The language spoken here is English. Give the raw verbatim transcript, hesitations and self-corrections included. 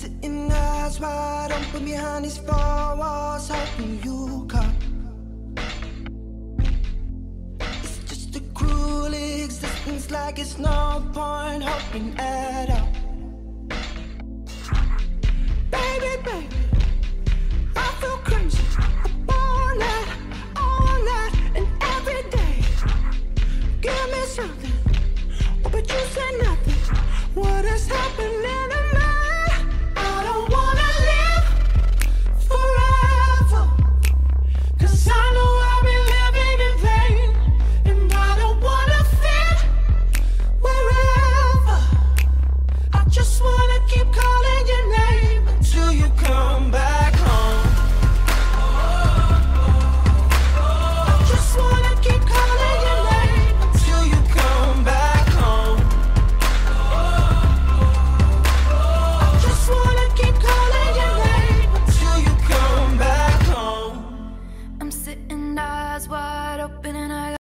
Sitting eyes wide open behind these four walls, hoping you come. It's just a cruel existence, like it's no point hoping at all.